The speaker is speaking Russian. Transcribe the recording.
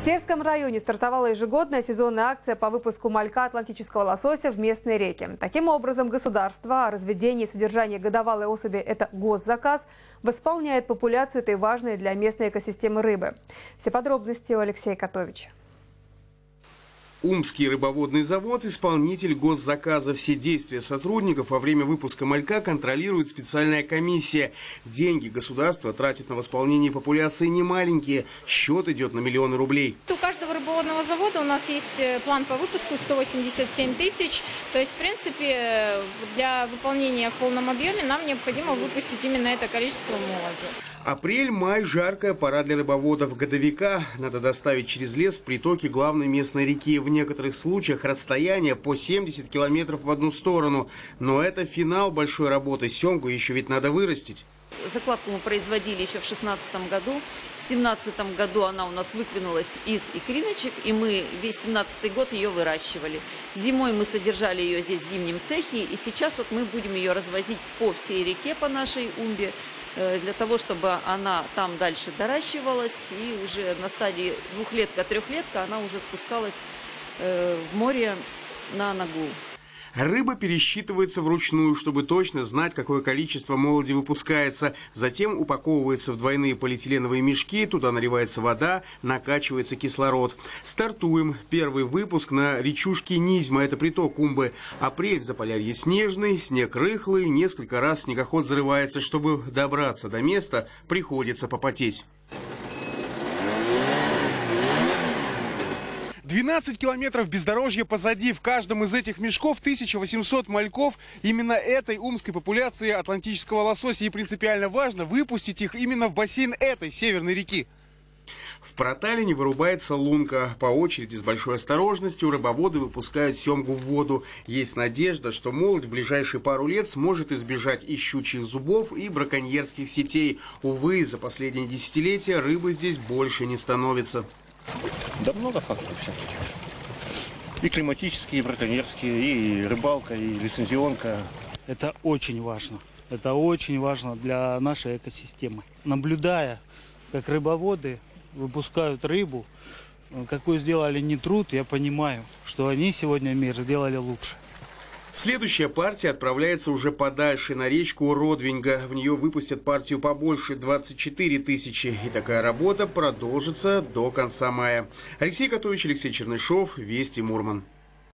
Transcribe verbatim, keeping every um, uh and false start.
Терском районе стартовала ежегодная сезонная акция по выпуску малька атлантического лосося в местные реки. Таким образом, государство о разведении и содержании годовалой особи – это госзаказ – восполняет популяцию этой важной для местной экосистемы рыбы. Все подробности у Алексея Котовича. Умский рыбоводный завод – исполнитель госзаказа. Все действия сотрудников во время выпуска малька контролирует специальная комиссия. Деньги государство тратит на восполнение популяции немаленькие. Счет идет на миллионы рублей. У каждого рыбоводного завода у нас есть план по выпуску сто восемьдесят семь тысяч. То есть, в принципе, для выполнения в полном объеме нам необходимо выпустить именно это количество молоди. Апрель-май – жаркая пора для рыбоводов. Годовика надо доставить через лес в притоки главной местной реки. В некоторых случаях расстояние по семьдесят километров в одну сторону. Но это финал большой работы. Семгу еще ведь надо вырастить. Закладку мы производили еще в шестнадцатом году. В семнадцатом году она у нас выклюнулась из икриночек, и мы весь семнадцатый год ее выращивали. Зимой мы содержали ее здесь в зимнем цехе, и сейчас вот мы будем ее развозить по всей реке, по нашей Умбе, для того, чтобы она там дальше доращивалась, и уже на стадии двухлетка-трехлетка она уже спускалась в море на ногу. Рыба пересчитывается вручную, чтобы точно знать, какое количество молоди выпускается. Затем упаковывается в двойные полиэтиленовые мешки, туда наливается вода, накачивается кислород. Стартуем. Первый выпуск на речушке Низьма, это приток Умбы. Апрель в Заполярье снежный, снег рыхлый, несколько раз снегоход взрывается. Чтобы добраться до места, приходится попотеть. двенадцать километров бездорожья позади. В каждом из этих мешков тысяча восемьсот мальков именно этой умской популяции атлантического лосося. И принципиально важно выпустить их именно в бассейн этой северной реки. В проталине вырубается лунка. По очереди с большой осторожностью рыбоводы выпускают семгу в воду. Есть надежда, что молодь в ближайшие пару лет сможет избежать и щучьих зубов, и браконьерских сетей. Увы, за последние десятилетия рыбы здесь больше не становится. Да много факторов всяких. И климатические, и браконьерские, и рыбалка, и лицензионка. Это очень важно. Это очень важно для нашей экосистемы. Наблюдая, как рыбоводы выпускают рыбу, какой сделали не труд, я понимаю, что они сегодня мир сделали лучше. Следующая партия отправляется уже подальше, на речку Родвинга. В нее выпустят партию побольше, двадцать четыре тысячи. И такая работа продолжится до конца мая. Алексей Котович, Алексей Чернышов, Вести Мурман.